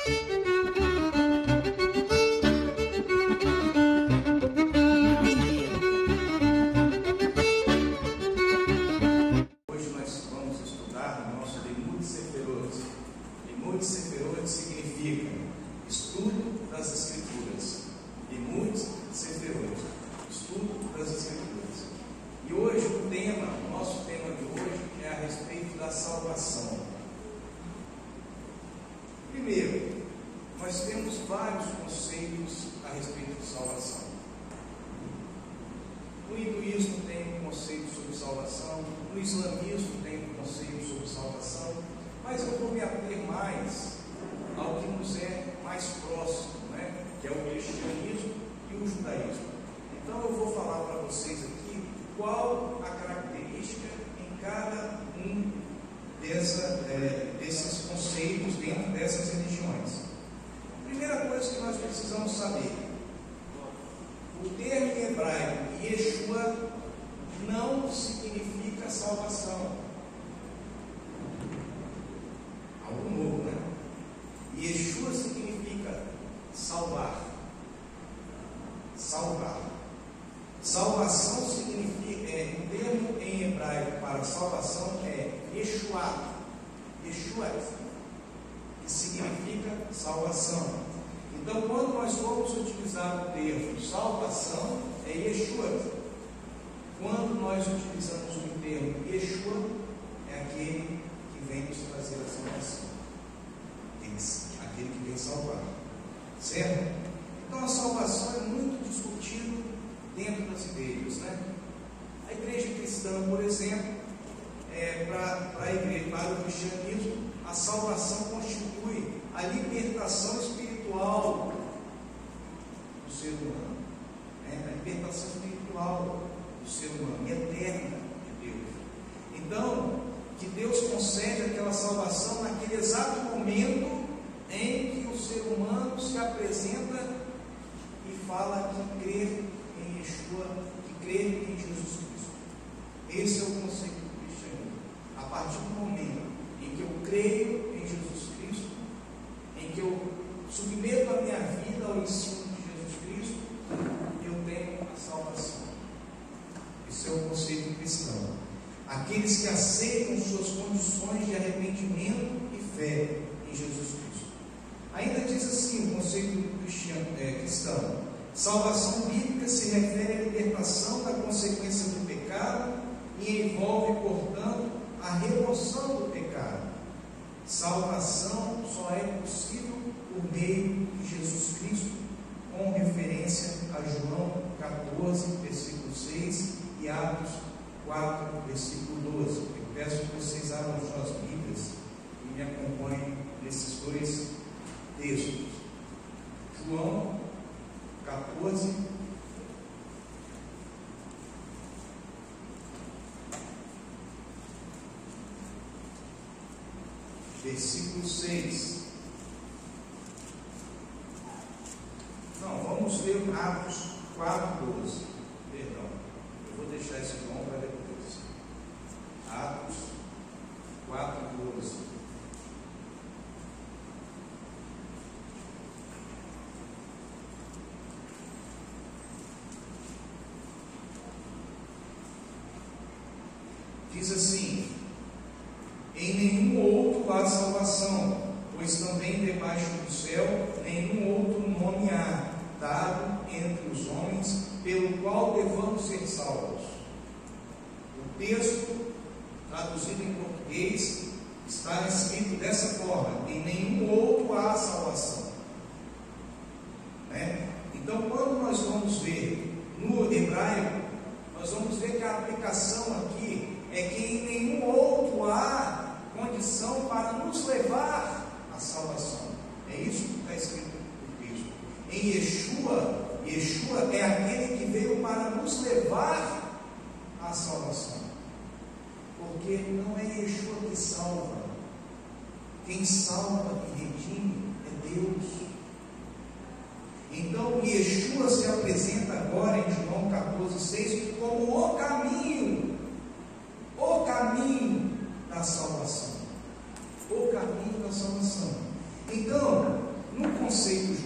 Hoje nós vamos estudar o nosso Limud Seferot. Limud Seferot significa estudo das Escrituras. Limud Seferot, estudo das Escrituras. E hoje o nosso tema de hoje é a respeito da salvação. Primeiro, nós temos vários conceitos a respeito de salvação. No hinduísmo tem um conceito sobre salvação, no islamismo tem um conceito sobre salvação, mas eu vou me ater mais ao que nos é mais próximo, né? Que é o cristianismo e o judaísmo. Então eu vou falar para vocês aqui qual a característica em cada um desses conceitos dentro dessas religiões. A primeira coisa que nós precisamos saber: o termo em hebraico Yeshua não significa salvação. Algo novo, né? Yeshua significa salvar. Salvar. Salvação significa, o termo em hebraico para salvação é Yeshua. Yeshua, que significa salvação. Então, quando nós vamos utilizar o termo salvação, é Yeshua. Quando nós utilizamos o termo Yeshua, é aquele que vem nos trazer a salvação, aquele que vem salvar, certo? Então, a salvação é muito discutido dentro das igrejas, né? A igreja cristã, por exemplo, para o cristianismo, a salvação constitui a libertação espiritual do ser humano, né? A libertação espiritual do ser humano, eterna de Deus. Então, que Deus concede aquela salvação naquele exato momento em que o ser humano se apresenta e fala que crê em Yeshua, que crê em Jesus Cristo. Esse é o conceito do cristianismo. A partir do momento em que eu creio em Jesus Cristo, em que eu submeto a minha vida ao ensino de Jesus Cristo, eu tenho a salvação. Esse é o conceito cristão. Aqueles que aceitam suas condições de arrependimento e fé em Jesus Cristo. Ainda diz assim o conceito cristão: salvação bíblica se refere à libertação da consequência do pecado e envolve, portanto, a remoção do pecado. Salvação só é possível por meio de Jesus Cristo, com referência a João 14, versículo 6 e Atos 4, versículo 12. Eu peço que vocês abram suas Bíblias e me acompanhem nesses dois textos. João 14, versículo 6. Não, vamos ler Atos 4, 12. Perdão, eu vou deixar esse João para depois. Atos 4, 12. Diz assim: em nenhum outro há salvação, pois também debaixo do céu nenhum outro nome há dado entre os homens pelo qual devamos ser salvos. O texto, traduzido em português, está escrito dessa forma: em nenhum outro há salvação, né? Então, quando nós vamos ver no hebraico, nós vamos ver que a aplicação aqui é que em nenhum outro há condição para nos levar à salvação. É isso que está escrito no texto. Em Yeshua, Yeshua é aquele que veio para nos levar à salvação. Porque não é Yeshua que salva. Quem salva e redime é Deus. Então Yeshua se apresenta agora em João 14,6 como o caminho da salvação. O caminho da salvação. Então,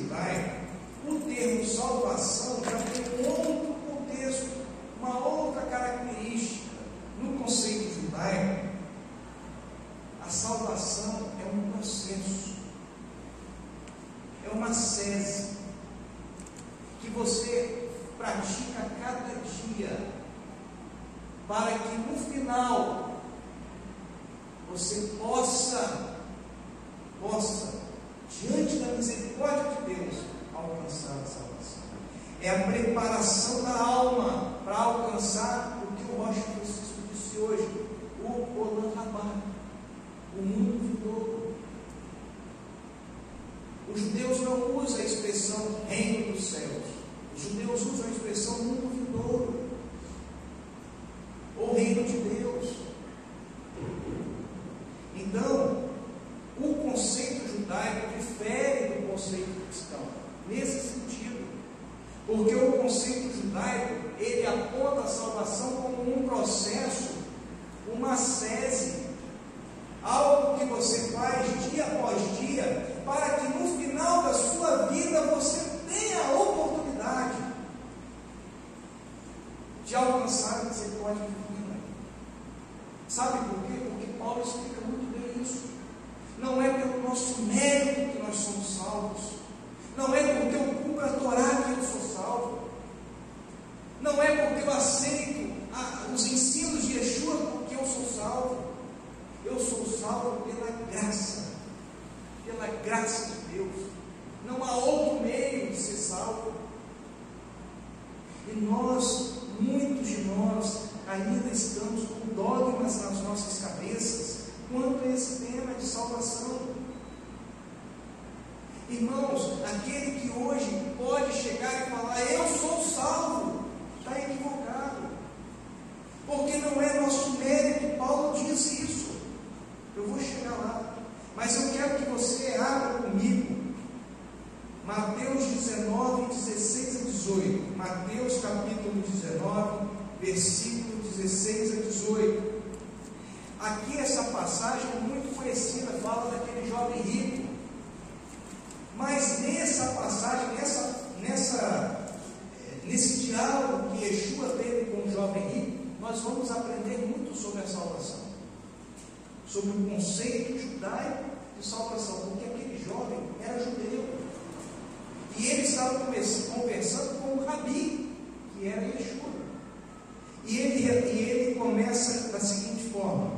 judaico, o termo salvação já tem um outro contexto, uma outra característica. No conceito judaico, a salvação é um processo, é uma sese que você pratica cada dia, para que no final você possa, diante da misericórdia de Deus, alcançar a salvação. É a preparação da alma para alcançar o que o Rocha Francisco disse hoje, o Olam Rabá, o mundo vindouro. Os judeus não usam a expressão reino dos céus, os judeus usam a expressão mundo vindouro, ou reino de Deus. Então, o conceito judaico difere do conceito cristão, nesse sentido, porque o conceito judaico, ele aponta a salvação como um processo, uma sese, algo que você faz dia após dia, para que no final da sua vida você tenha a oportunidade de alcançar a misericórdia divina. Sabe por quê? Porque Paulo explica muito bem isso. Não é pelo nosso mérito que nós somos salvos, não é porque eu cumpro a Torá que eu sou salvo, não é porque eu aceito os ensinos de Yeshua porque eu sou salvo. Eu sou salvo pela graça de Deus. Não há outro meio de ser salvo. E muitos de nós, ainda estamos com dogmas nas nossas cabeças quanto a esse tema de salvação. Irmãos, aquele que hoje pode chegar e falar, eu sou salvo, está equivocado, porque não é nosso mérito. Paulo diz isso. Eu vou chegar lá, mas eu quero que você abra comigo Mateus 19, 16 a 18. Mateus capítulo 19, versículo 16 a 18. Aqui essa passagem é muito conhecida, fala daquele jovem rico. Mas nessa passagem, nesse diálogo que Yeshua teve com o jovem rico, nós vamos aprender muito sobre a salvação, sobre o conceito judaico de salvação, porque aquele jovem era judeu, e ele estava conversando com o Rabi, que era Yeshua, e ele começa da seguinte forma: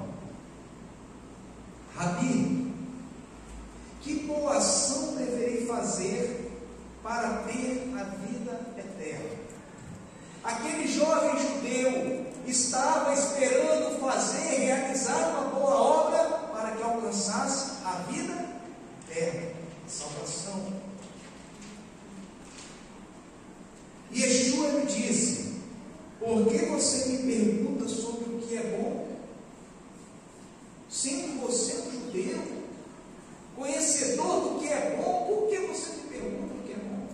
Rabi, que boa ação deverei fazer para ter a vida eterna? Aquele jovem judeu estava esperando realizar uma boa obra para que alcançasse a vida eterna, a salvação. E Yeshua lhe disse: por que você me pergunta sobre o que é bom? Sendo você um judeu, conhecedor do que é bom, por que você me pergunta o que é bom?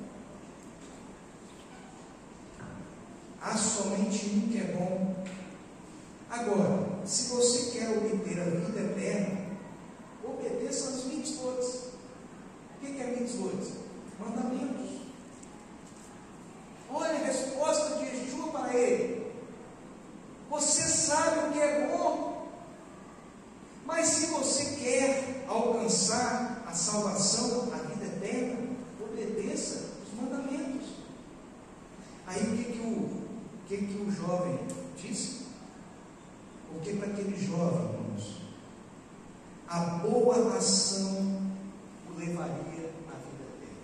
Há somente um que é bom. Agora, se você quer obter a vida eterna, obedeça às mitzvot. O que é mitzvot? Mandamentos. Olha a resposta de Yeshua para ele: você sabe o que é bom, mas se você quer alcançar a salvação, a vida eterna, obedeça os mandamentos. Aí o que o jovem disse? Porque para aquele jovem, irmãos, a boa ação o levaria à vida eterna.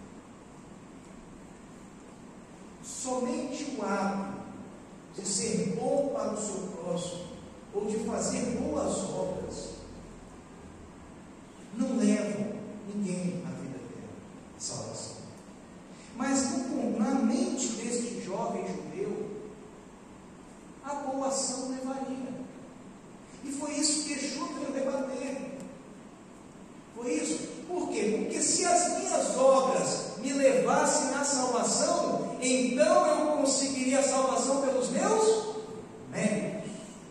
Somente o ato de ser bom para o seu próximo, ou de fazer boas obras, não levam ninguém à vida eterna, à salvação. Mas na mente deste jovem judeu, a boa ação levaria. E foi isso que Yeshua veio debater. Foi isso. Por quê? Porque se as minhas obras me levassem à salvação, então eu conseguiria a salvação pelos meus méritos.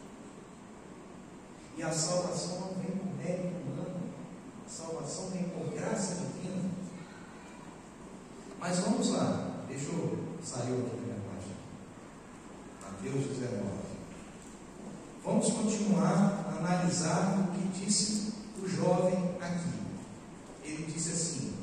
E a salvação não vem por mérito humano, a salvação vem por graça divina. Mas vamos lá, deixa eu sair aqui da minha página. Mateus 19. Vamos continuar a analisar o que disse o jovem aqui. Ele disse assim,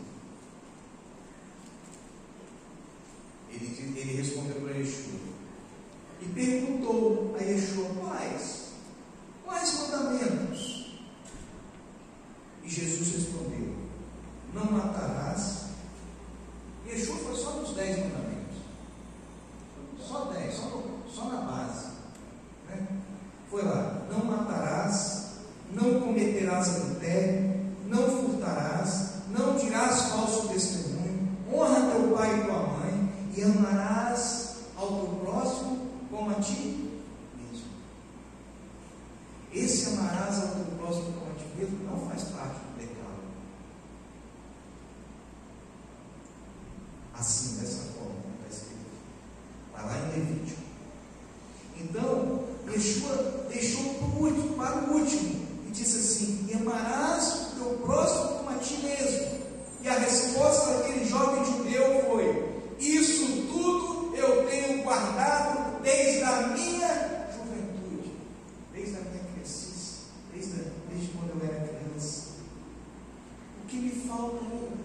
ele respondeu para Yeshua e perguntou a Yeshua: quais mandamentos? E Jesus respondeu: não matarás. Yeshua foi só nos 10 mandamentos, só 10, só na base, né? Foi lá: não matarás, não cometerás adultério, não furtarás, não dirás falso testemunho, honra teu pai e tua mãe, e amarás ao teu próximo como a ti mesmo. Esse amarás ao teu próximo como a ti mesmo não faz parte do pecado. Assim, dessa forma, está escrito. Vai lá em Levítico. Então, Yeshua deixou para o último e disse assim: e amarás o teu próximo como a ti mesmo. E a resposta daquele jovem judeu foi: isso tudo eu tenho guardado desde a minha juventude, desde a minha crescice, desde quando eu era criança. O que me falta ainda?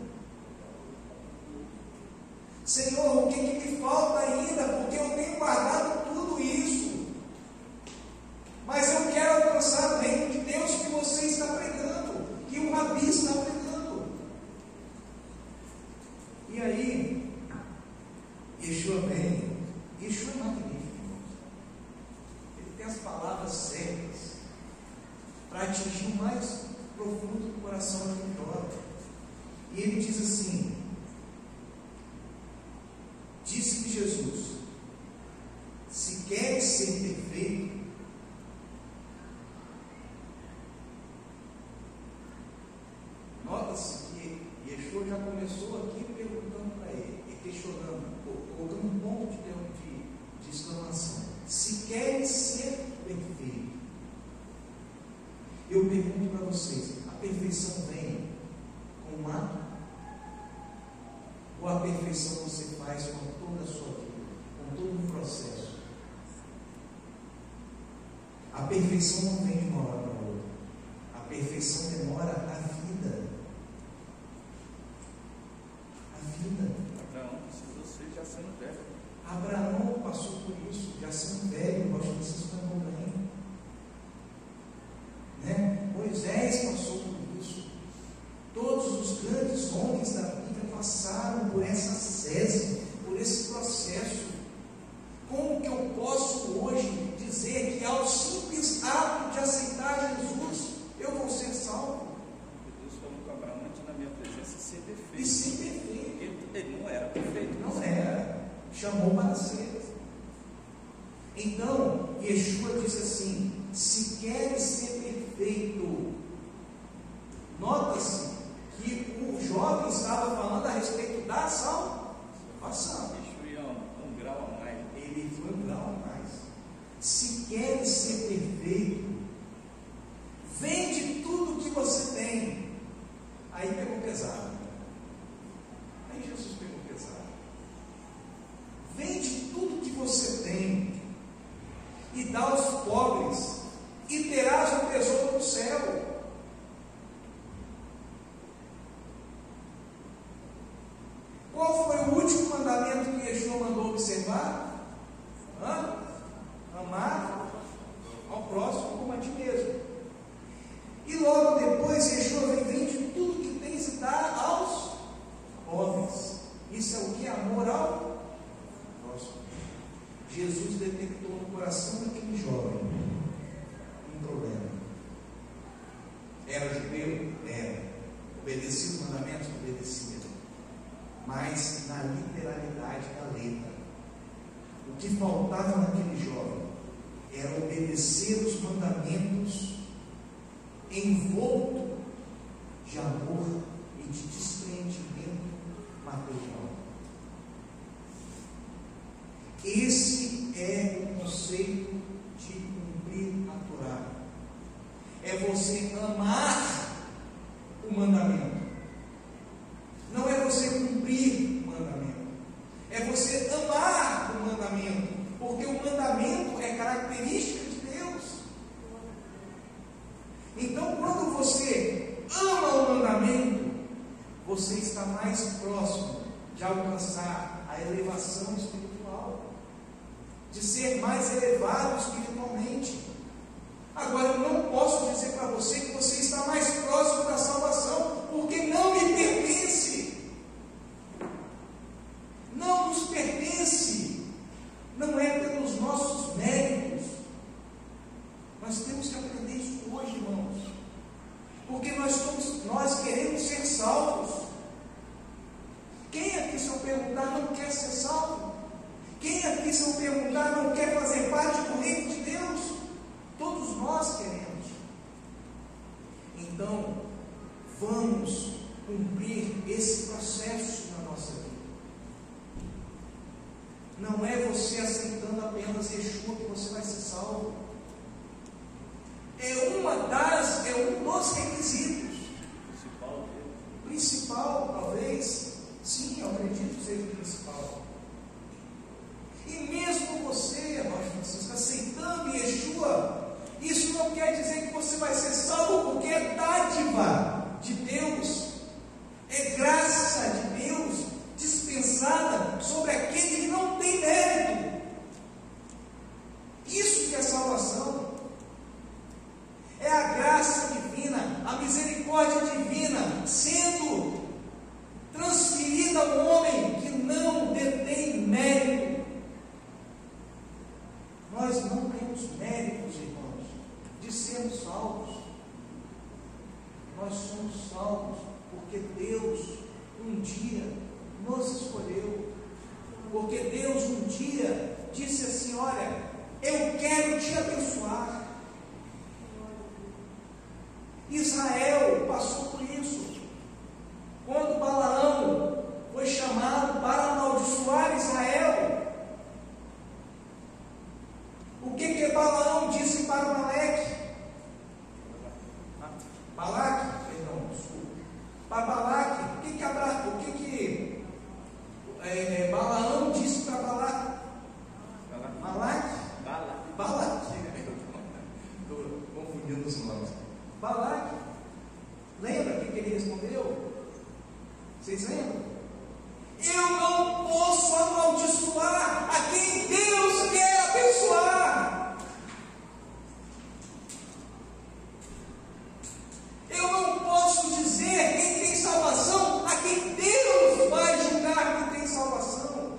Senhor, o que me falta ainda? Porque eu tenho guardado tudo isso, mas eu quero alcançar o reino de Deus que você está pregando, que o Rabi está pregando. E aí, Yeshua vem. Yeshua é magnífico. Ele tem as palavras certas para atingir o mais profundo do coração daquele jovem. E ele diz assim: disse-lhe Jesus: se queres ser perfeito, nota-se que Yeshua já começou aqui perguntando para ele, e questionando, colocando um ponto de exclamação: se queres ser perfeito. Eu pergunto para vocês: a perfeição vem com um ato? Ou a perfeição você faz com toda a sua vida, com todo um processo? A perfeição não vem de uma hora para outra. A perfeição demora a vida. A vida. Abraão precisou ser já sendo velho. Abraão passou por isso, já sendo velho. Eu acho que vocês estão bem, né? Moisés passou por isso. Todos os grandes homens da Bíblia passaram por essa ascese, por esse processo. Como que eu posso hoje dizer que ao simples ato de aceitar Jesus eu vou ser salvo? Deus falou com Abraão antes na minha presença ser perfeito. E ser perfeito. Ele não era perfeito. Não era. Chamou para ser. Então, Yeshua disse assim: se queres ser perfeito. Nota-se que o jovem estava falando a respeito da salvação. Yeshua ia um grau a mais. Ele foi um grau a mais. Se queres ser perfeito, vende tudo que você tem. Aí pegou pesado. Aí Jesus pegou pesado. Vende tudo que você tem e dá aos pobres, e terás um tesouro no céu. Qual foi o último mandamento que Yeshua mandou observar? Amar ao próximo como a ti mesmo. E logo depois Yeshua vem: vende tudo que tens e dá aos pobres. Isso é o que? Amor ao próximo. Jesus detectou no coração daquele jovem um problema. Era judeu? Era. Obedecia os mandamentos? Obedecia. Mas na literalidade da letra, o que faltava naquele jovem era obedecer os mandamentos envolto de amor e de desprendimento material. Esse é o conceito de cumprir a Torá. É você amar o mandamento. Não é você cumprir o mandamento. você amar o mandamento, porque o mandamento é característica de Deus. Então, quando você ama o mandamento, você está mais próximo de alcançar a elevação espiritual, de ser mais elevado espiritualmente. Agora, eu não posso dizer para você que você está mais próximo da salvação, porque não me pertence. Não nos pertence. Não é pelos nossos méritos. Nós temos que aprender isso hoje, irmãos. Porque nós queremos ser salvos. Quem aqui, se eu perguntar, não quer ser salvo? Quem aqui, se eu perguntar, não quer fazer parte do reino de Deus? Todos nós queremos. Então, vamos cumprir esse processo na nossa vida. Não é você aceitando apenas Yeshua que você vai ser salvo. É um dos requisitos. Principal, talvez. Sim, eu acredito que seja o principal. E mesmo você, Rocha Francisco, aceitando Yeshua, isso não quer dizer que você vai ser salvo, porque é dádiva de Deus, é graça de Deus dispensada sobre aquele que não tem mérito. Isso que é salvação. É a graça divina, a misericórdia divina sendo transferida ao homem que não detém mérito. Nós não temos méritos, irmãos, de sermos salvos. Nós somos salvos porque Deus um dia nos escolheu. Porque Deus um dia disse assim: olha, eu quero te abençoar. Israel passou por isso. Quando Balaão foi chamado para amaldiçoar Israel, o que Balaão disse para Balaque? Para Balaque, Balaão disse para Balaque? Balaque. Estou confundindo os nomes. Balaque. Lembra o que ele respondeu? Vocês lembram? Eu não posso amaldiçoar a quem Deus quer abençoar. Eu não posso dizer quem tem salvação a quem Deus vai julgar que tem salvação.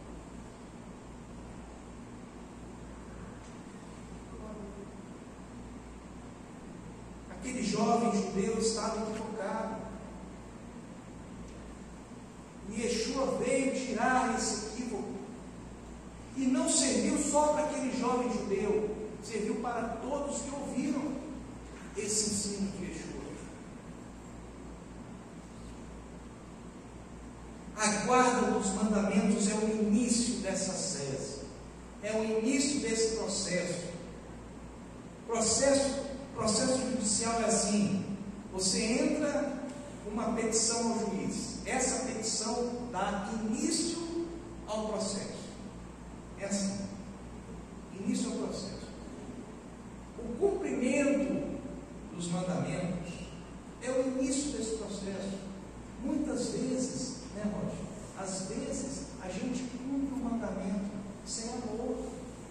Aquele jovem judeu estava equivocado. E Yeshua veio tirar esse equívoco. E não serviu só para aquele jovem judeu, serviu para todos que ouviram esse ensino de Yeshua. A guarda dos mandamentos é o início dessa sese, é o início desse processo. Processo judicial é assim: você entra uma petição ao juiz, essa petição dá início ao processo. É assim, início ao processo. O cumprimento dos mandamentos é o início desse processo. Muitas vezes, né, Rocha? Às vezes a gente cumpre o mandamento sem amor,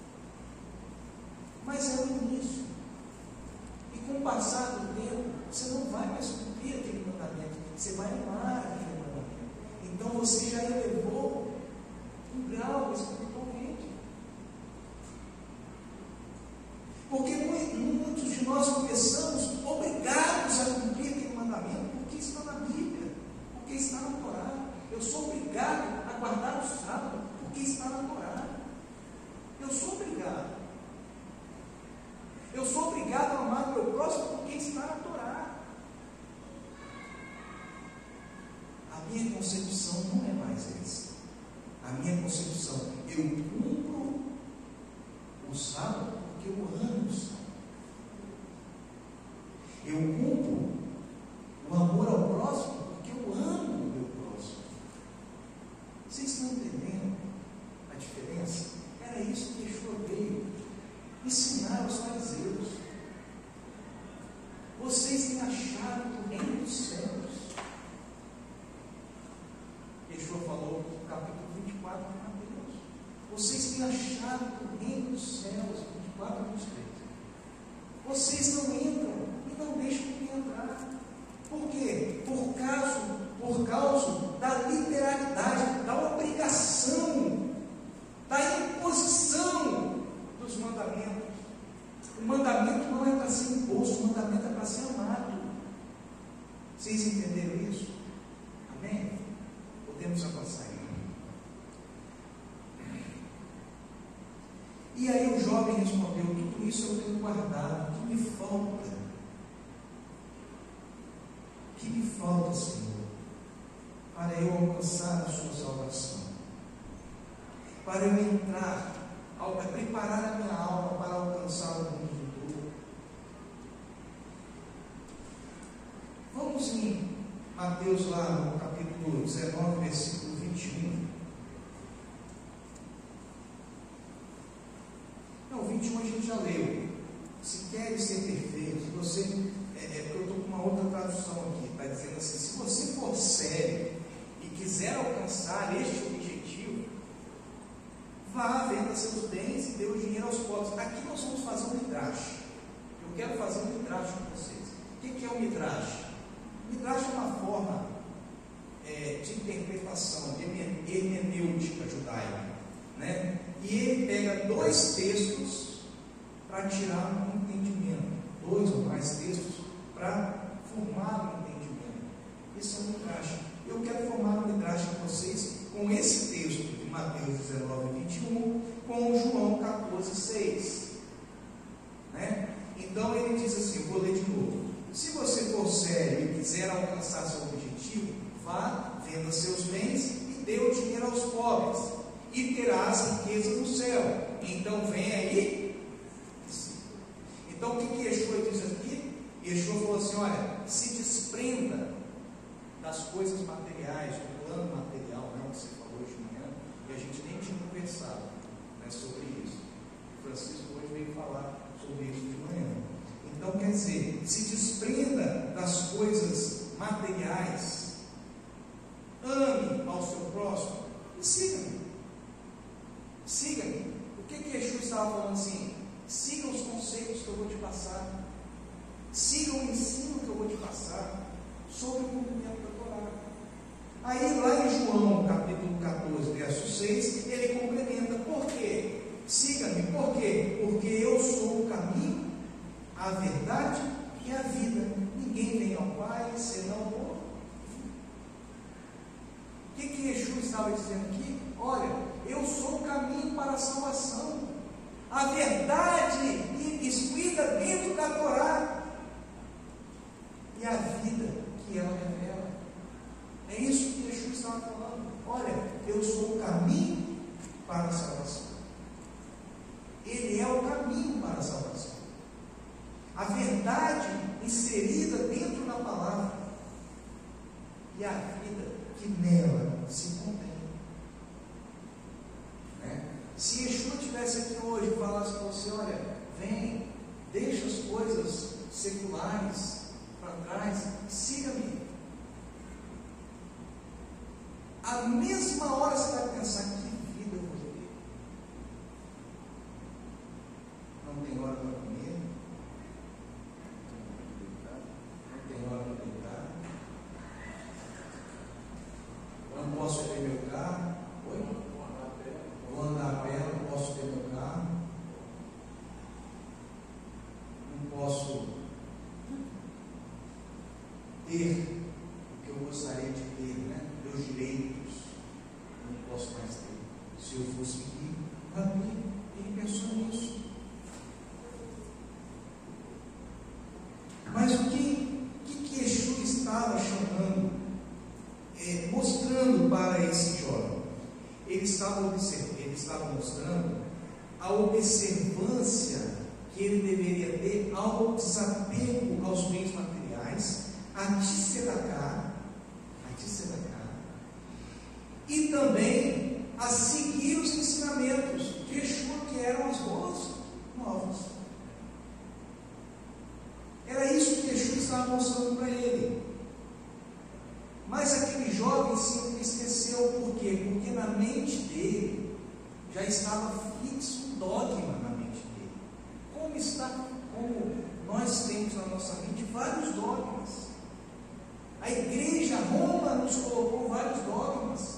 mas é o início. E com o passar do tempo, você não vai mais cumprir aquele mandamento, você vai amar aquele mandamento. Então você já elevou um grau espiritualmente. Porque muitos de nós começamos obrigados a cumprir aquele mandamento, porque está na Bíblia, porque está na Torá. Eu sou obrigado a guardar o sábado, porque está na Torá. Eu sou obrigado. Eu sou obrigado a amar o meu próximo porque está na Torá. A minha concepção não é mais essa. A minha concepção, eu cumpro o sábado porque eu amo o sábado. Eu cumpro o amor ao próximo porque eu amo o meu próximo. Vocês estão entendendo? Yeshua falou no capítulo 24 de Mateus. Vocês têm achado o reino dos céus, 24 e 23. Vocês não entram e não deixam de entrar. Por quê? Por causa da literalidade, da obrigação, da imposição dos mandamentos. O mandamento não é para ser imposto, o mandamento é para ser amado. Vocês entenderam isso? Amém? Podemos avançar aí. E aí o jovem respondeu: tudo isso eu tenho guardado, o que me falta? O que me falta, Senhor, para eu alcançar a sua salvação? Para eu entrar, preparar a minha alma para alcançar o mundo futuro. Vamos em Mateus, lá no capítulo 19, versículo 21. Não, 21 a gente já leu. Se queres ser perfeito, se você. Porque eu estou com uma outra tradução aqui, está dizendo assim: se você for sério e quiser alcançar este objetivo, vá, venda seus bens e dê o dinheiro aos pobres. Aqui nós vamos fazer um midrash. Eu quero fazer um midrash com vocês. O que é um midrash? Midrash é uma forma de interpretação, de hermenêutica judaica, né? E ele pega dois textos para tirar um entendimento, dois ou mais textos para formar um entendimento. Isso é um midrash. Eu quero formar um midrash com vocês com esse texto de Mateus 19, 21, com João 14, 6. Né? Então ele diz assim, eu vou ler de novo: se você for sério e quiser alcançar seu objetivo, vá, venda seus bens e dê o dinheiro aos pobres, e terás riqueza no céu. Então vem aí. Então o que Yeshua diz aqui? Yeshua falou assim: olha, se desprenda das coisas materiais, do plano material, né, que você falou hoje de manhã, e a gente nem tinha conversado, né, sobre isso. O Francisco hoje veio falar sobre isso de manhã. Então quer dizer, se desprenda das coisas materiais, ame ao seu próximo e siga-me. Siga-me. O que Yeshua estava falando assim? Siga os conceitos que eu vou te passar. Siga o ensino que eu vou te passar sobre o cumprimento da Torá. Aí lá em João capítulo 14, verso 6, ele complementa. Por quê? Siga-me. Por quê? Porque eu sou o caminho, a verdade e a vida. Ninguém vem ao Pai senão por mim. O que Yeshua estava dizendo aqui? Olha, eu sou o caminho para a salvação. A verdade escrita dentro da Torá e a vida que ela revela. É isso que Yeshua estava falando. Olha, eu sou o caminho para a salvação. Ele é o caminho para a salvação. A verdade inserida dentro da palavra e a vida que nela se contém. Né? Se Yeshua estivesse aqui hoje e falasse para você: olha, vem, deixa as coisas seculares para trás, siga-me. A mesma hora você vai pensar: que vida eu vou viver? Não tem hora para comer, não tem hora para deitar, não posso ter meu carro. Oi? Vou andar a pé, não posso ter meu carro, não posso ter o que eu gostaria de ter, né? Meus direitos, eu não posso mais ter. Se eu fosse rico, ele pensou nisso. Mas o que Yeshua estava chamando, mostrando para esse jovem? Ele estava mostrando a observância que ele deveria ter ao desapego aos bens materiais, a tzedakah, e também a seguir os ensinamentos de Yeshua, que eram as boas novas. Era isso que Yeshua estava mostrando para ele. Mas aquele jovem se entristeceu na mente dele já estava fixo um dogma na mente dele. Como nós temos na nossa mente vários dogmas. A igreja, Roma, nos colocou vários dogmas.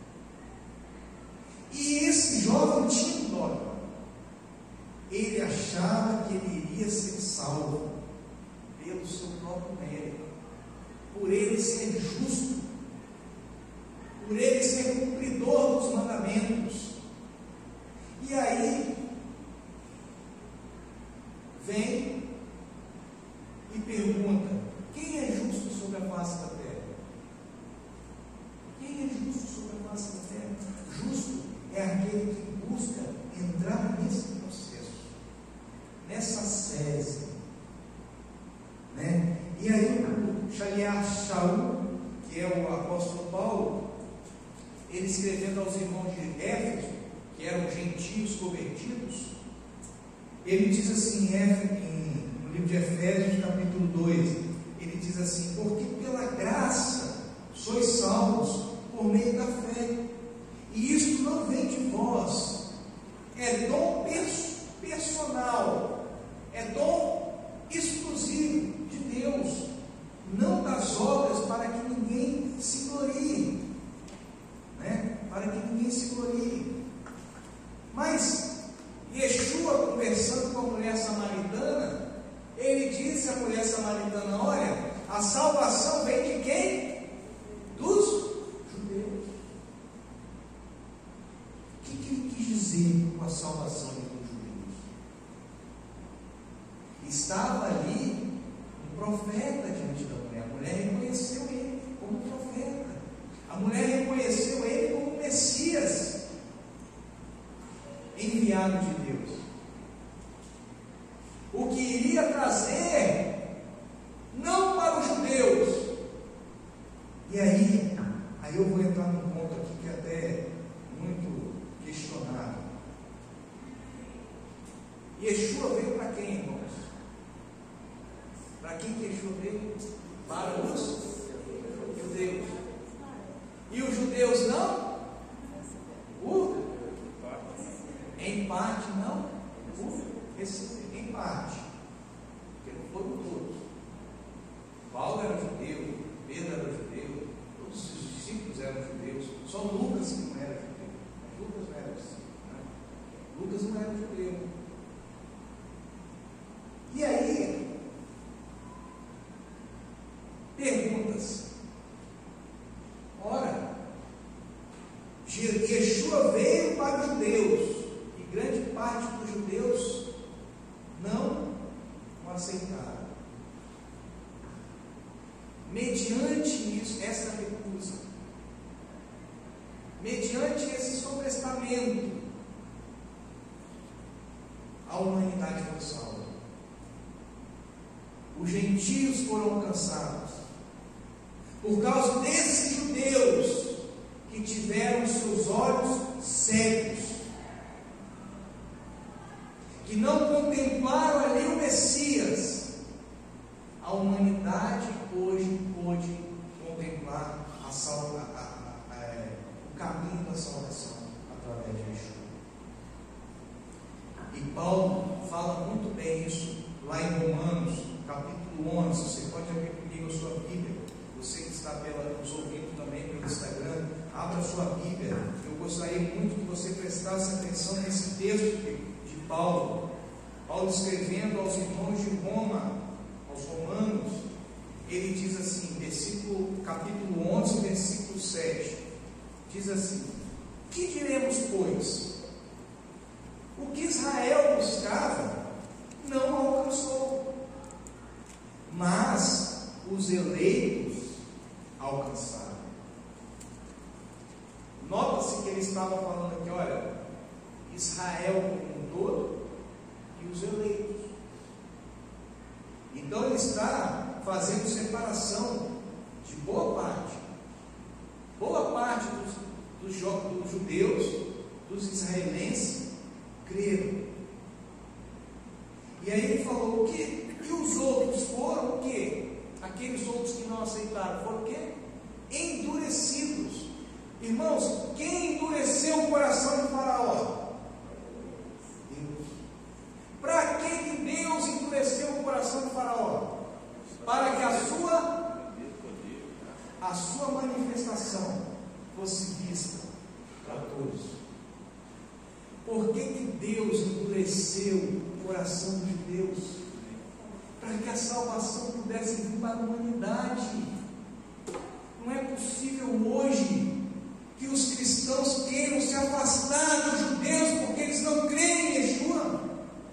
E esse jovem tinha um dogma. Ele achava que ele iria ser salvo pelo seu próprio mérito, por ele ser justo, por ele ser cumpridor dos mandamentos. E aí vem e pergunta: quem é justo sobre a face da terra? Quem é justo sobre a face da terra? Justo é aquele que busca entrar nesse processo, nessa sese, né? E aí o Shaul, que é o apóstolo Paulo, ele escrevendo aos irmãos de Éfeso, que eram gentios convertidos, ele diz assim, no livro de Efésios, capítulo 2, ele diz assim: porque pela graça sois salvos por meio da fé, e isto não vem de vós, é dom personal, é dom exclusivo de Deus, não das obras, para que ninguém se glorie, né? Para que ninguém se glorie. Mas Yeshua, conversando com a mulher samaritana, ele disse à mulher samaritana: olha, a salvação vem de quem? Dos judeus. O que ele quis dizer com a salvação dos judeus? Estava ali um profeta diante da mulher. A mulher reconheceu ele como profeta. A mulher reconheceu ele como Messias, enviado de Deus, o que iria trazer não para os judeus. E aí eu vou entrar num ponto aqui que é até muito questionado. Yeshua veio para quem, irmãos? Para quem que Yeshua veio? Para os judeus. E os judeus não? Em parte não? Em parte. Porque não foram todos. Paulo era judeu, Pedro era judeu, todos os discípulos eram judeus, só Lucas que não era judeu. Lucas não era discípulo, né? Lucas não era judeu. E aí, perguntas. Ora, Yeshua veio para os judeus, e grande parte dos judeus não o aceitaram. Mediante isso, essa recusa, mediante esse sobrestamento, a humanidade foi salva. Os gentios foram alcançados. Por causa desses judeus que tiveram seus olhos cegos, que não contemplaram ali o Messias, a humanidade hoje pôde contemplar o caminho da salvação através de Yeshua. E Paulo fala muito bem isso lá em Romanos, capítulo 11. Você pode abrir comigo a sua Bíblia. Você que está nos ouvindo também pelo Instagram, abra a sua Bíblia. Eu gostaria muito que você prestasse atenção nesse texto de Paulo. Paulo escrevendo aos irmãos de Roma, aos romanos, ele diz assim, capítulo 11, versículo 7, diz assim: que diremos, pois? O que Israel buscava não alcançou, mas os eleitos alcançaram. Nota-se que ele estava falando aqui, olha, Israel como um todo e os eleitos. Então ele está fazendo separação de boa parte dos judeus, dos israelenses, creram. E aí ele falou o quê? E os outros foram o quê? Aqueles outros que não aceitaram foram o quê? Endurecidos. Irmãos, quem Por que Deus endureceu o coração dos judeus? Para que a salvação pudesse vir para a humanidade. Não é possível hoje que os cristãos queiram se afastar dos judeus porque eles não creem em Yeshua.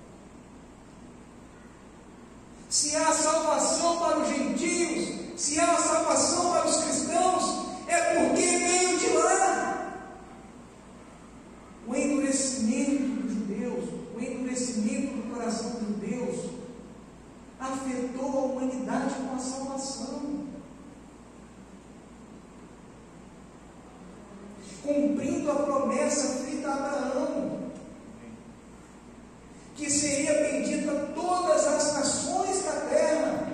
Se há salvação para os gentios, se há salvação para os cristãos, é porque veio de lá. O endurecimento dos judeus, o endurecimento do coração dos judeus, afetou a humanidade com a salvação, cumprindo a promessa feita a Abraão, que seria bendita todas as nações da terra.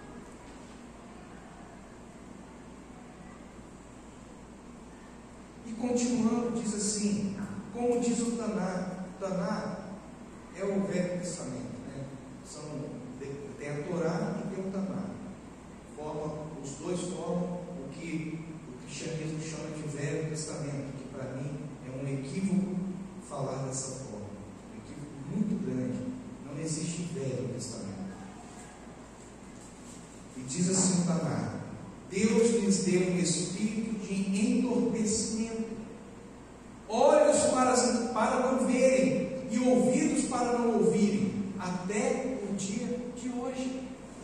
E continuando, diz assim, como diz o Taná. Taná é o Velho Testamento, né? Tem a Torá e tem o Taná. Os dois formam o que o cristianismo chama de Velho Testamento, que para mim é um equívoco falar dessa forma. Um equívoco muito grande. Não existe Velho Testamento. E diz assim o Taná: Deus lhes deu um espírito de entorpecimento, olhos para não verem e ouvidos para não ouvirem, até o dia de hoje.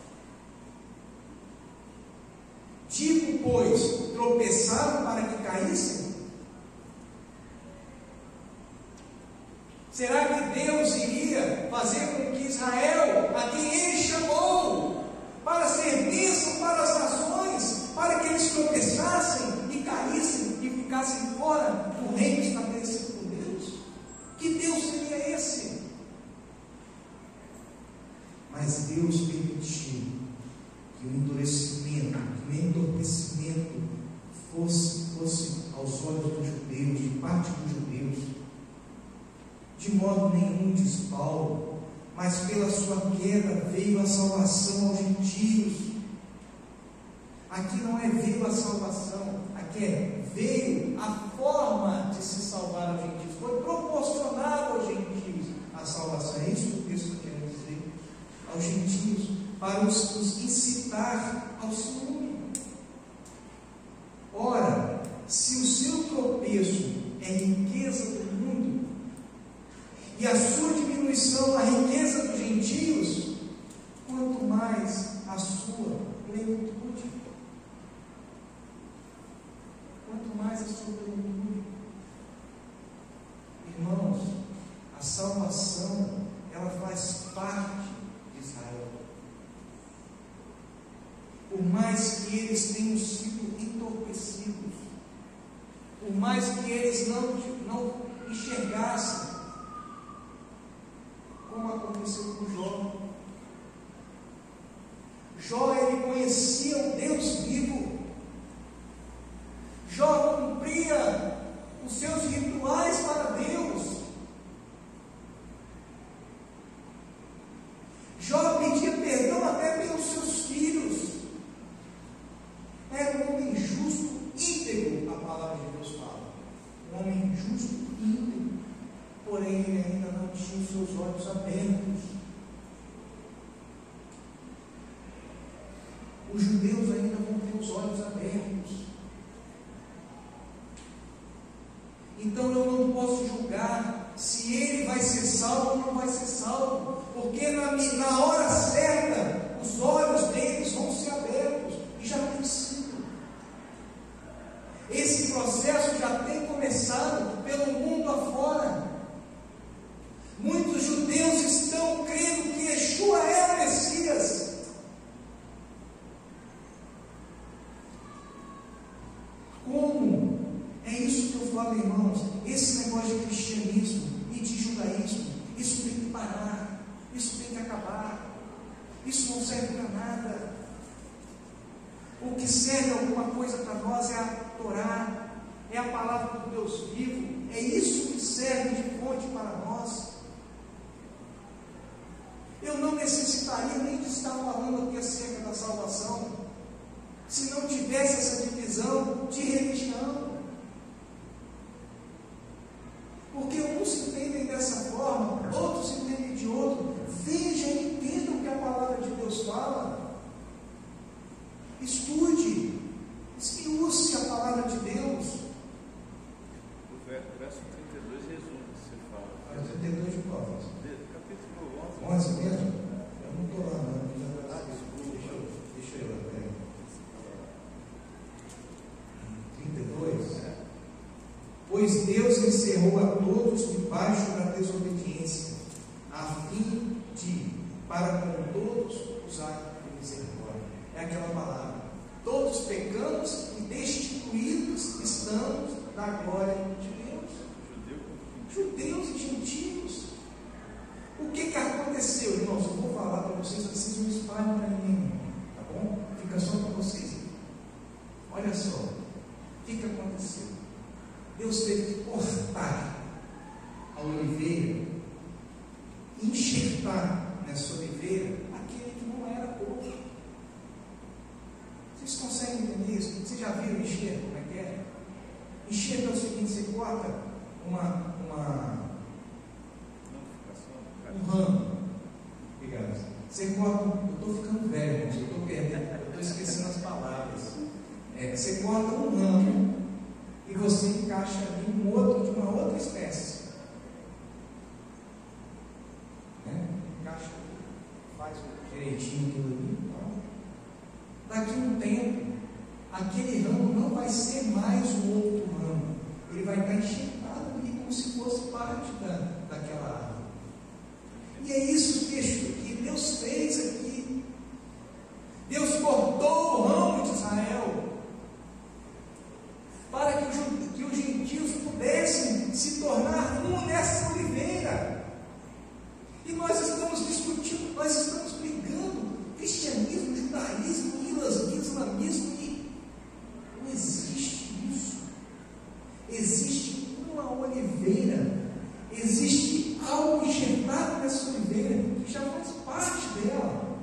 Digo, pois, tropeçaram para que caíssem? Será que Deus iria fazer com que Israel, a quem Ele chamou para ser bênção para as nações, para que eles tropeçassem e caíssem e ficassem fora do reino estabelecido por Deus? Que Deus seria esse? Mas Deus permitiu que o endurecimento, que o entorpecimento fosse aos olhos dos judeus, de parte dos judeus. De modo nenhum, diz Paulo, mas pela sua queda veio a salvação aos gentios. Aqui não é veio a salvação, aqui é veio a forma de se salvar aos gentios. Foi proporcionado aos gentios a salvação. É isso que o texto quer dizer. Aos gentios, para os incitar ao ciúme. Ora, se o seu tropeço é riqueza do mundo, e a sua diminuição a riqueza dos gentios, quanto mais a sua plenitude. Quanto mais a sua plenitude. Irmãos, a salvação, ela faz parte de Israel. Por mais que eles tenham sido entorpecidos, por mais que eles não enxergassem, como aconteceu com Jó. Jó, ele conhecia o Deus vivo. Jó cumpria os seus rituais para Deus. Jó pedia perdão até pelos seus filhos. Era um homem justo, íntegro, a palavra de Deus fala. Um homem justo, íntegro. Porém, ele ainda não tinha os seus olhos abertos. Os judeus ainda vão ter os olhos abertos. Então eu não posso julgar se ele vai ser salvo ou não vai ser salvo, porque na hora certa os olhos deles vão ser abertos, e já tem sido. Esse processo já tem começado pelo mundo afora. Muitos judeus estão crendo que Yeshua é o Messias. Como? É isso que eu falo, irmãos. Esse negócio de cristianismo e de judaísmo, isso tem que parar. Isso tem que acabar. Isso não serve para nada. O que serve alguma coisa para nós é a Torá, é a palavra do Deus vivo. É isso que serve de fonte para nós. Eu não necessitaria nem de estar falando aqui acerca da salvação, se não tivesse essa divisão de religião. Porque uns entendem verso 32 resume o que você fala. Verso 32 de qual? Capítulo 11 mesmo? Eu não estou lá, não. Deixa eu ver. 32? Pois Deus encerrou a todos debaixo da desobediência, a fim de, para com todos, usar a misericórdia. É aquela palavra. Todos pecamos e destituídos estamos da glória de Deus. Judeus e gentios. O que aconteceu, irmãos? Eu vou falar para vocês não espalhem para ninguém, tá bom? Fica só para vocês. Olha só, o que aconteceu? Deus teve que cortar a oliveira e enxertar nessa oliveira aquele que não era povo. Vocês conseguem entender isso? Vocês já viram enxerto? Como é que é? Enxerto é o seguinte: você corta um ramo. Obrigado. Você corta, eu estou ficando velho, eu estou perdendo, eu estou esquecendo as palavras. Você corta um ramo e você encaixa ali um outro de uma outra espécie. Encaixa, faz direitinho tudo ali. Daqui a um tempo, aquele ramo não vai ser mais um outro ramo. Ele vai estar enxertado ali como se fosse parte daquela árvore. E é isso que Deus fez aqui. Deus cortou o ramo de Israel para que os gentios pudessem se tornar um nessa oliveira. E nós estamos discutindo, nós estamos brigando cristianismo, judaísmo, islamismo, e não existe isso. Existe uma oliveira, existe algo enxertado nessa oliveira que já faz parte dela.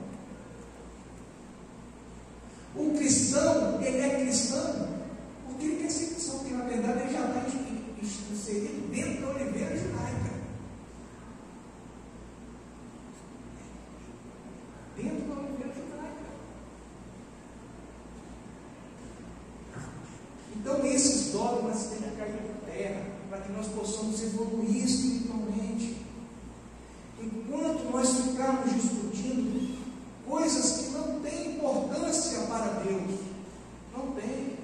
O cristão, ele é cristão porque ele quer ser cristão, porque na verdade ele já está inserido dentro da oliveira judaica. Dentro da oliveira judaica. Então esses dogmas têm que cair por terra para que nós possamos evoluir espiritualmente. Enquanto nós ficarmos discutindo coisas que não têm importância para Deus, não tem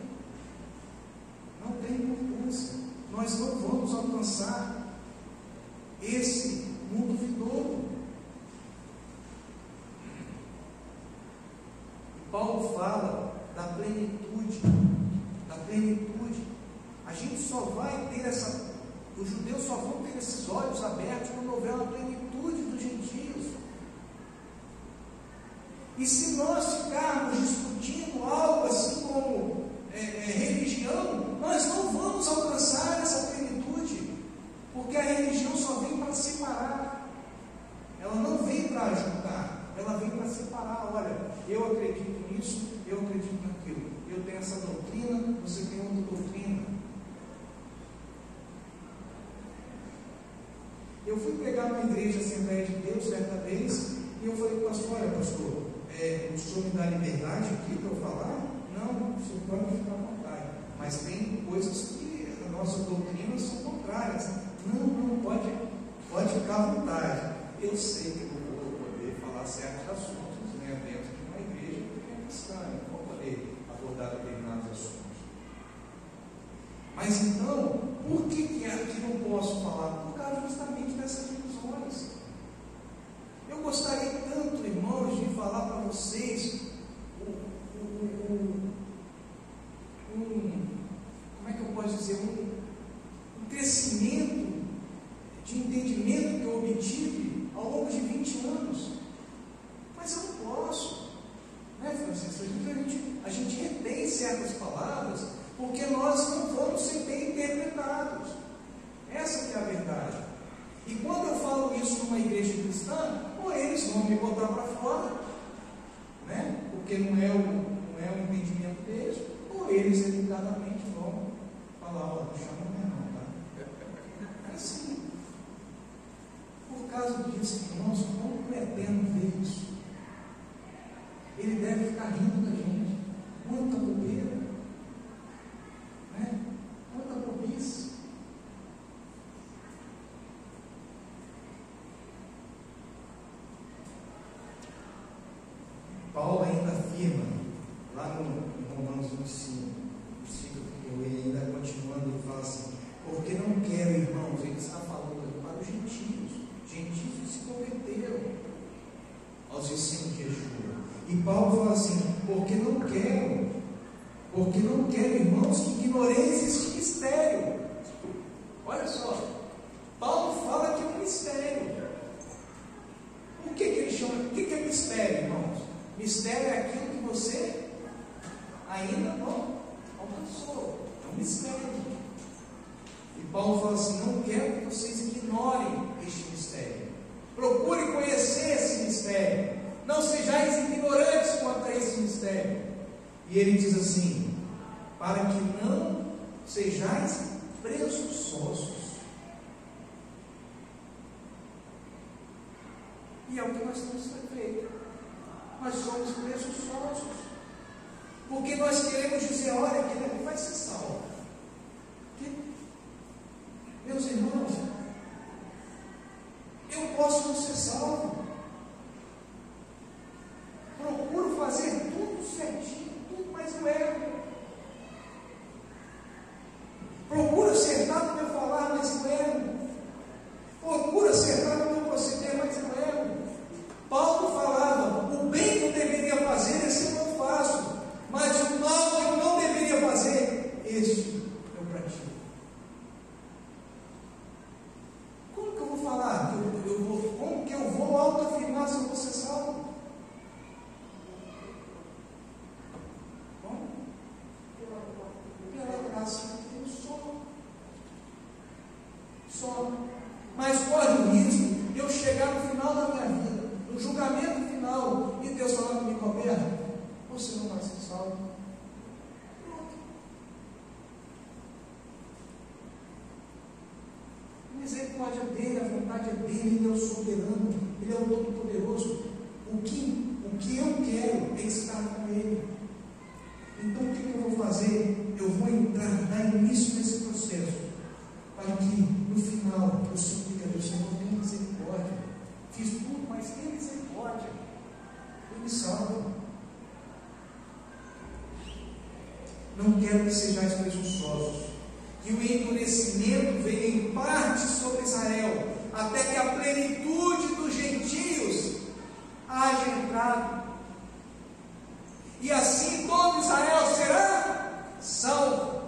importância, nós não vamos alcançar esse mundo vindouro. Paulo fala da plenitude. A gente só vai ter os judeus só vão ter esses olhos abertos quando houver a plenitude dos gentios. E se nós ficarmos discutindo algo assim como religião, nós não vamos alcançar essa plenitude, porque a religião só vem para separar, ela não vem para juntar, ela vem para separar. Olha, eu acredito nisso, eu acredito naquilo, eu tenho essa doutrina, você tem outra doutrina. Eu fui pregar numa igreja Assembleia de Deus certa vez, e eu falei: pastor, olha, pastor, o senhor me dá liberdade aqui para eu falar? Não, o senhor pode ficar à vontade, mas tem coisas que a nossa doutrina são contrárias. Não, pode ficar à vontade. Eu sei que eu vou poder falar certos assuntos, né, dentro de uma igreja que é cristã, eu não vou poder abordar determinados assuntos. Mas então, por que aqui não posso falar? Por causa justamente dessas divisões. Eu gostaria tanto, irmãos, de falar para vocês como é que eu posso dizer, um crescimento de entendimento que eu obtive ao longo de 20 anos, mas eu não posso, né, Francisco? A gente retém certas palavras porque nós não vamos ser bem interpretados. Essa que é a verdade. E quando eu falo isso numa igreja cristã, ou eles vão me botar para fora, né? Porque não é o entendimento deles, ou eles educadamente vão falar: ó, não chama minha não, tá? É assim. Por causa disso, irmãos, como pretendo ver isso? Ele deve ficar rindo da gente. Quanta bobeira, né? Quanta bobice. Paulo fala assim: não quero que vocês ignorem este mistério. Procure conhecer esse mistério. Não sejais ignorantes quanto a esse mistério. E ele diz assim: para que não sejais presunçosos. E é o que nós temos feito. Nós somos presunçosos. Porque nós queremos dizer: olha, aquele ali vai ser salvo. Meus irmãos, eu posso não ser salvo. Procuro fazer tudo certinho, tudo, mas eu erro. Procuro acertar no meu falar, mas eu erro. Procuro acertar no meu proceder, mas eu erro. Paulo falava: o bem que eu deveria fazer, esse eu não faço, mas o mal que eu não deveria fazer, este eu pratico. Como que eu vou falar? Como que eu vou autoafirmar se eu vou ser salvo? Como? Pela graça de Deus só. Mas corre o risco de eu chegar no final da minha vida, no julgamento final, e Deus falar comigo: Roberto, você não vai ser salvo. A misericórdia dele, a vontade é dele, ele é o soberano, ele é o todo-poderoso. O que eu quero é estar com ele. Então o que eu vou fazer? Eu vou entrar, dar início nesse processo, para que no final eu suplique a Deus: Senhor, tenha misericórdia. Fiz tudo, mas tenha misericórdia. Ele me salva. Não quero que sejais presunçosos, que o endurecimento venha em parte sobre Israel, até que a plenitude dos gentios haja entrado, e assim todo Israel será salvo.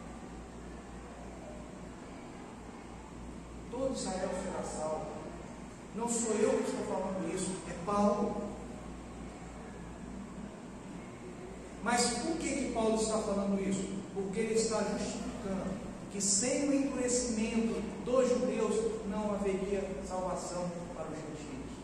Todo Israel será salvo. Não sou eu que estou falando isso, é Paulo. Mas por que Paulo está falando isso? Porque ele está justificando que sem o endurecimento dos judeus não haveria salvação para os gentios.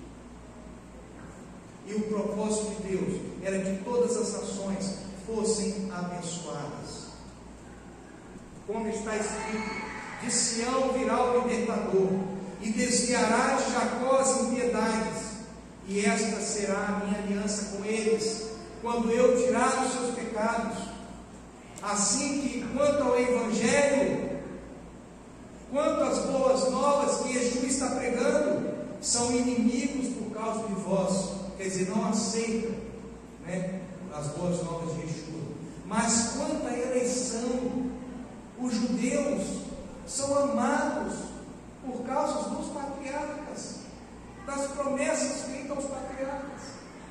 E o propósito de Deus era que todas as nações fossem abençoadas. Como está escrito: de Sião virá o libertador, e desviará de Jacó as impiedades, e esta será a minha aliança com eles, quando eu tirar os seus pecados. Assim que, quanto ao Evangelho, quanto às boas novas que Yeshua está pregando, são inimigos por causa de vós. Quer dizer, não aceitam, as boas novas de Yeshua. Mas quanto à eleição, os judeus são amados por causa dos patriarcas, das promessas feitas aos patriarcas.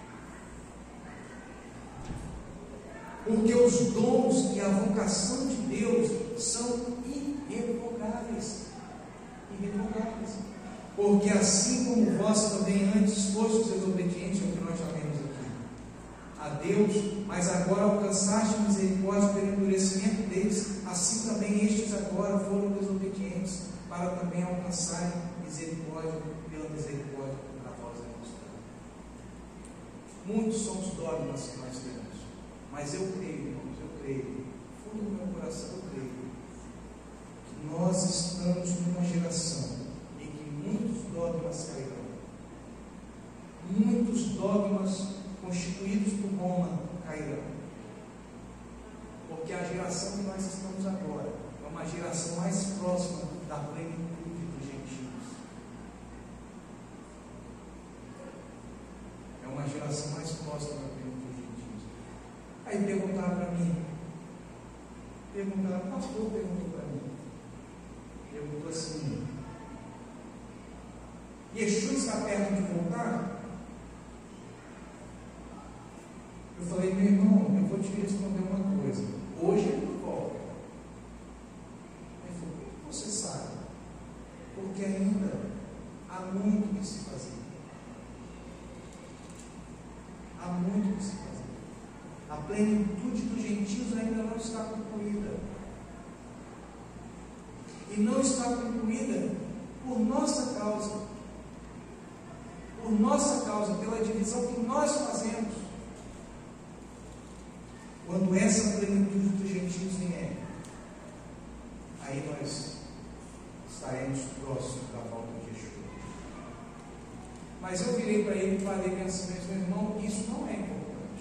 Porque os dons e a vocação de Deus são irrevogáveis. Irrevogáveis. Porque assim como vós também antes fostes desobedientes, é o que nós já lemos aqui, a Deus, mas agora alcançaste misericórdia pelo endurecimento deles, assim também estes agora foram desobedientes, para também alcançarem misericórdia pela misericórdia da voz demonstrada. Muitos são os dogmas que nós temos. Mas eu creio, irmãos, fundo do meu coração eu creio, que nós estamos numa geração em que muitos dogmas cairão. Muitos dogmas constituídos por Roma cairão. Porque a geração que nós estamos agora é uma geração mais próxima da plenitude dos gentios. É uma geração mais próxima da plenitude. Aí perguntaram para mim, o pastor perguntou para mim, perguntou assim: Yeshua está perto de voltar? Eu falei: meu irmão, eu vou te responder uma coisa, hoje ele não volta. Ele falou: como você sabe? Porque ainda há muito que se fazer. Há muito que se fazer. A plenitude dos gentios ainda não está concluída. E e não está concluída por nossa causa. Por nossa causa, pela divisão que nós fazemos. Quando essa plenitude dos gentios vier, aí nós estaremos próximos da volta de Yeshua. Mas eu virei para ele e falei bem assim, meu irmão, isso não é importante.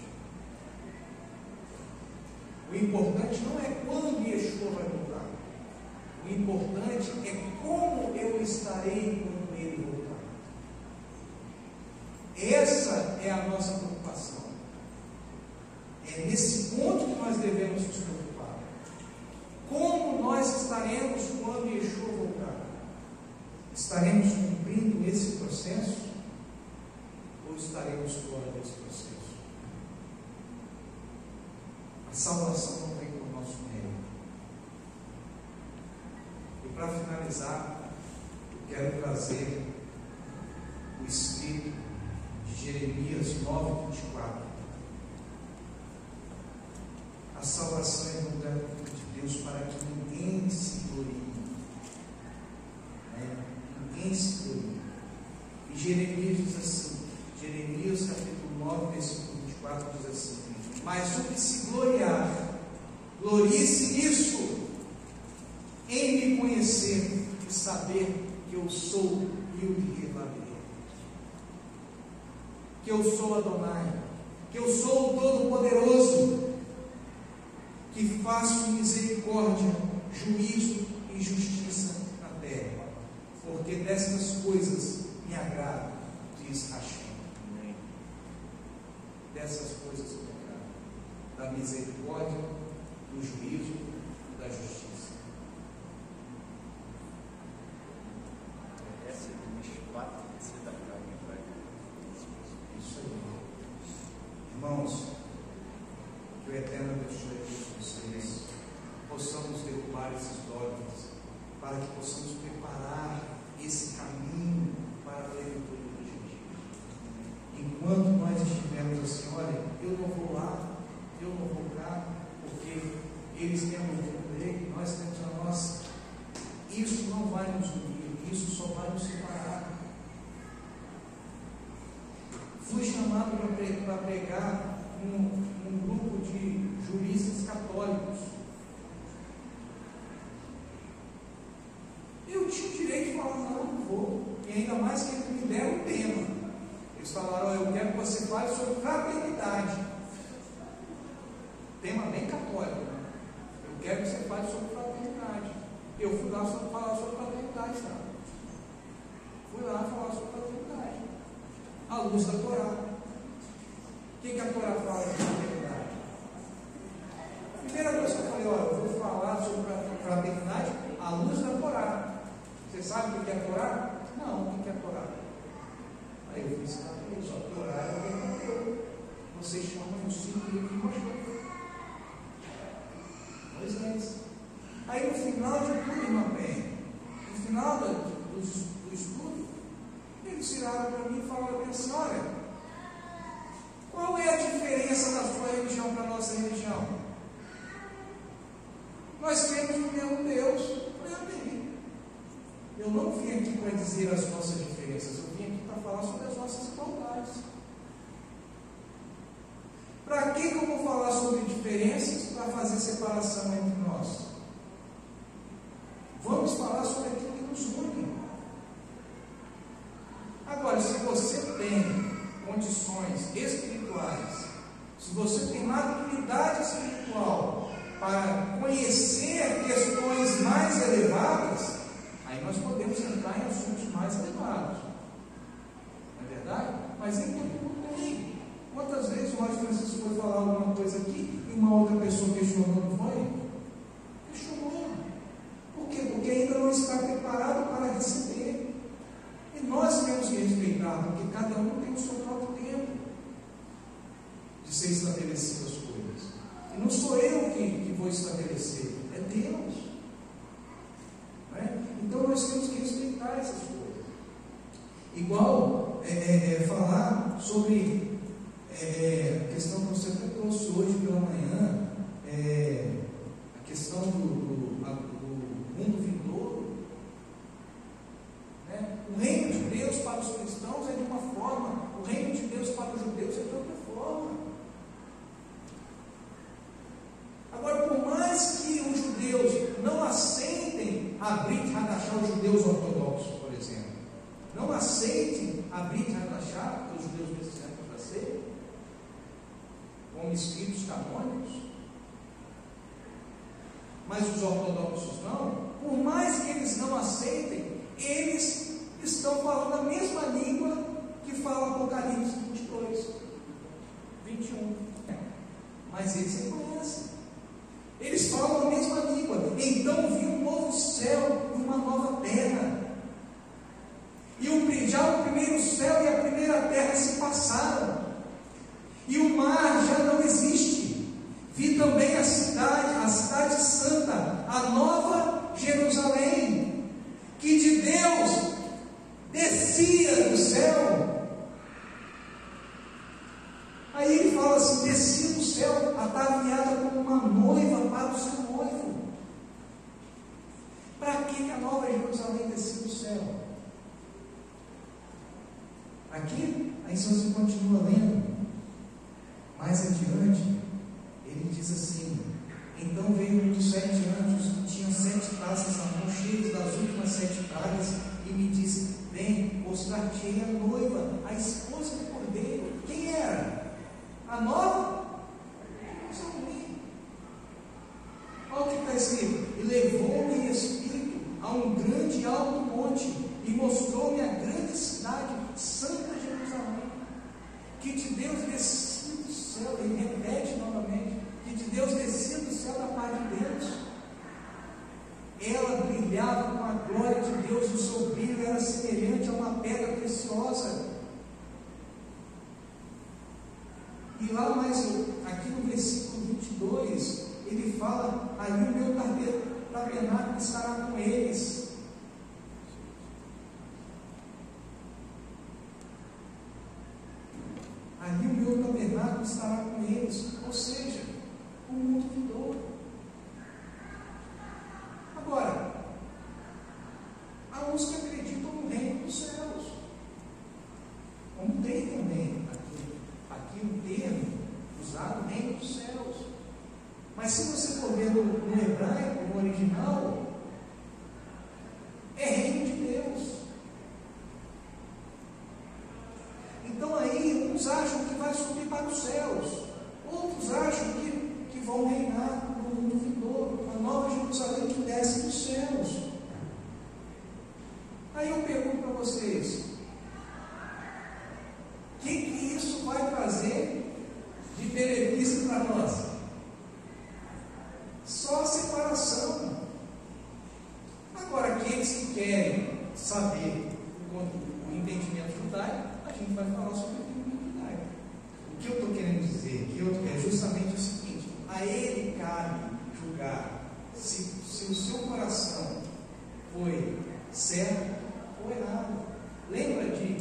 O importante não é quando Yeshua vai voltar. O importante é como eu estarei quando ele voltar. Essa é a nossa preocupação. É nesse ponto que nós devemos nos preocupar. Como nós estaremos quando Yeshua voltar? Estaremos cumprindo esse processo? Ou estaremos fora desse processo? A salvação não vem por nosso mérito. E para finalizar, eu quero trazer o escrito de Jeremias 9:24. A salvação é no lugar de Deus para que ninguém se glorie. Ninguém se glorie. E Jeremias diz assim, Jeremias capítulo 9, versículo 24 diz assim: mas o que se gloriar, glorie-se nisso, em me conhecer e saber que eu sou humilde e verdadeiro, que eu sou Adonai, que eu sou o Todo-Poderoso, que faço misericórdia, juízo e justiça na terra, porque destas coisas me agrado, diz Hashem. Dessas coisas me agrado, da misericórdia, do juízo e da justiça. Essa é do Mishpat, essa é da carne. Isso aí. Irmãos, que o Eterno abençoe vocês, possamos derrubar esses dogmas, para que possamos preparar esse caminho para a plenitude dos gentios. Enquanto nós estivermos assim, olha, eu não vou lá, eu não vou cá, porque eles têm a doutrina dele, nós temos a nossa, isso não vai nos unir, isso só vai nos separar. Fui chamado para pregar um grupo de juristas católicos. Eu tinha o direito de falar, não vou. E ainda mais que eles me deram o tema. Eles falaram, eu quero que você fale sobre fraternidade. Tema bem católico, né? Eu quero que você fale sobre fraternidade. Eu fui lá falar sobre fraternidade, tá? Fui lá falar sobre fraternidade. À luz da Torá. O que a Torá fala de fraternidade? Primeira coisa que eu falei, olha, eu vou falar sobre fraternidade à luz da Torá. Você sabe o que é a Torá? Não, o que é a Torá? Aí eu fiz isso, a Torá é o que eu. Vocês chamam de 5 livros de Moisés. Moisés. Aí no final de tudo, irmão bem, no final do estudo, eles tiraram para mim e falaram assim, olha, qual é a diferença da sua religião para a nossa religião? Nós temos o mesmo Deus. Eu não vim aqui para dizer as nossas diferenças, eu vim aqui para falar sobre as nossas igualdades. Para que eu vou falar sobre diferenças para fazer separação entre nós? Vamos falar sobre aquilo que nos une. Agora, se você tem condições espirituais, se você tem maturidade espiritual para conhecer questões mais elevadas, aí nós podemos entrar em assuntos mais elevados. Não é verdade? Mas enquanto não tem. Quantas vezes o Mário Francisco foi falar alguma coisa aqui e uma outra pessoa questionou, não foi? Questionou. Por quê? Porque ainda não está preparado para receber. E nós temos que respeitar, porque cada um tem o seu próprio tempo de ser estabelecido as coisas. E não sou eu que vou estabelecer, é Deus. Não é? Então nós temos que respeitar essas coisas. Igual falar sobre a questão que você até trouxe hoje pela manhã, a questão do mundo vindouro. Brit Hadashah, os judeus ortodoxos, por exemplo. Não aceitem a Brit Hadashah, que os judeus messiânicos aceitam, como escritos canônicos. Mas os ortodoxos não. Por mais que eles não aceitem, eles estão falando a mesma língua que fala Apocalipse 22, 21. Mas eles reconhecem. Eles falam a mesma língua. Então viu um novo céu e uma nova terra. E já o primeiro céu e a primeira terra se passaram. E o mar já não existe. Vi também a cidade santa, a nova Jerusalém, que de Deus descia do céu. Aí ele fala assim: descia do céu, ataviada como uma noiva para o seu noivo. Para que a nova Jerusalém descia do céu? Aqui, aí se você continua lendo, mais adiante, ele diz assim: então veio um dos 7 anjos que tinha 7 taças na mão, cheias das últimas 7 pragas, e me disse: vem, mostrar-te-ei a noiva, a esposa do Cordeiro. Quem era? A nova Jerusalém. Olha o que está escrito: e levou-me em espírito a um grande e alto monte, e mostrou-me a grande cidade, Santa Jerusalém, que de Deus descia do céu. Ele repete novamente: que de Deus descia do céu da parte de Deus. Ela brilhava com a glória de Deus, e o seu brilho era semelhante a uma pedra preciosa. E lá mais, aqui no versículo 22, ele fala: ali o meu tabernáculo estará com eles. Ali o meu tabernáculo estará com eles. Ou seja, o mundo vindouro. Agora, há uns que acreditam no reino dos céus, como tem também aqui um termo usado, reino dos céus. Mas se você for ver no hebraico, no original, é reino de Deus. Então aí, uns acham que vai subir para os céus, outros acham que vão reinar no mundo vindouro, a nova Jerusalém que desce dos céus. Aí eu pergunto para vocês: o que isso vai trazer de benefício para nós? Só a separação. Agora, aqueles que querem saber o entendimento judaico, a gente vai falar sobre o entendimento judaico. O que eu estou querendo dizer aqui é justamente o seguinte: a ele cabe julgar se o seu coração foi certo ou errado. Lembra de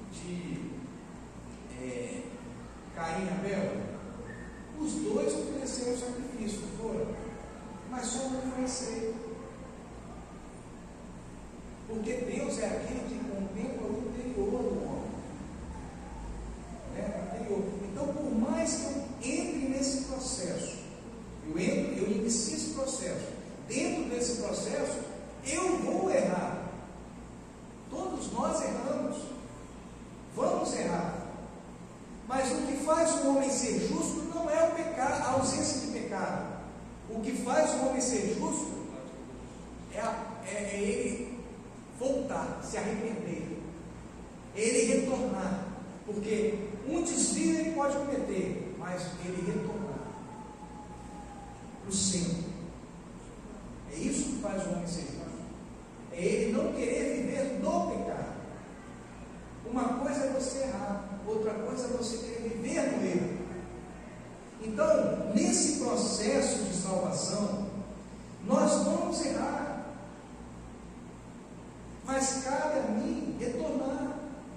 Caim e Abel? Os dois ofereceram sacrifício, não foram? Mas só um foi aceito. Porque Deus é aquele que contempla o interior do homem. Então, por mais que eu entre nesse processo, eu inicio esse processo, dentro desse processo, eu vou errar. Todos nós erramos. Vamos errar. Mas o que faz o homem ser justo não é o pecado, a ausência de pecado. O que faz o homem ser justo é ele voltar, se arrepender, ele retornar. Porque um desvio ele pode cometer, mas ele retornar para o centro. É isso que faz o homem ser justo. É ele não querer viver no pecado. Uma coisa é você errar, outra coisa é você querer viver no erro. Então, nesse processo de salvação, nós vamos errar, mas cabe a mim retornar.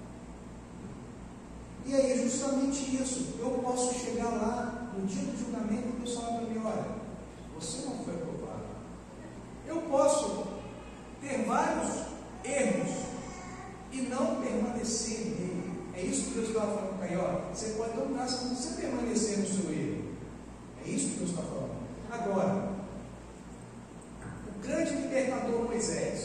E aí é justamente isso. Eu posso chegar lá no dia do julgamento e Deus falar para mim: olha, você não foi aprovado. Eu posso ter vários erros e não permanecer nele. É isso que Deus estava falando para Caio. Você pode não dar se você permanecer no seu erro. É isso que Deus está falando. Agora, o grande libertador Moisés,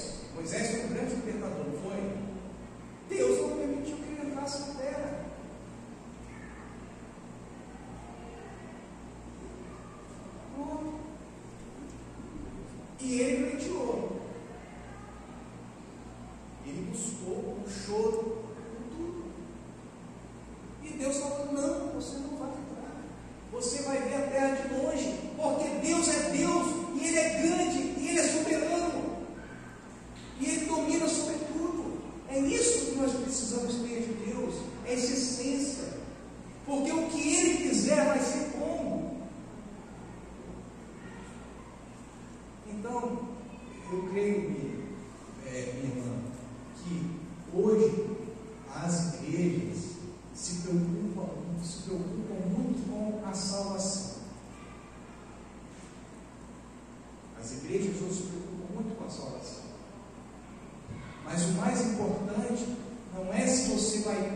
buscou o choro com tudo. E Deus falou: não, você não vai entrar. Você vai ver a terra de longe, porque Deus é Deus, e Ele é grande, e Ele é soberano, e Ele domina sobre tudo. É isso que nós precisamos ter de Deus, é essa essência, porque o que Ele quiser vai ser bom. Então, eu creio, minha irmã, que hoje as igrejas se preocupam muito com a salvação. As igrejas hoje se preocupam muito com a salvação. Mas o mais importante não é se você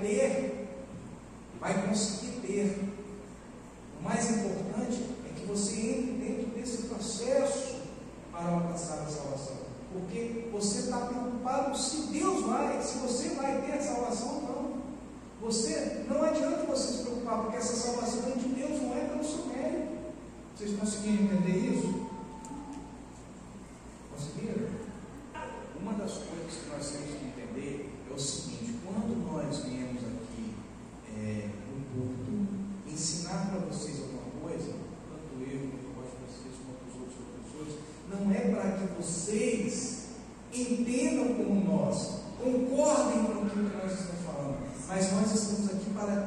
vai conseguir ter. O mais importante é que você entre dentro desse processo para alcançar a salvação. Porque você está preocupado se Deus vai, se você vai ter a salvação ou não. Não adianta você se preocupar, porque essa salvação é de Deus, não é pelo seu mérito. Vocês conseguiram entender isso? Conseguiram? Uma das coisas que nós temos que entender é o seguinte: quando nós viemos aqui no culto ensinar para vocês alguma coisa, tanto eu, quanto vocês, quanto os outros professores, não é para que vocês entendam como nós, concordem com aquilo que nós estamos falando, mas nós estamos aqui para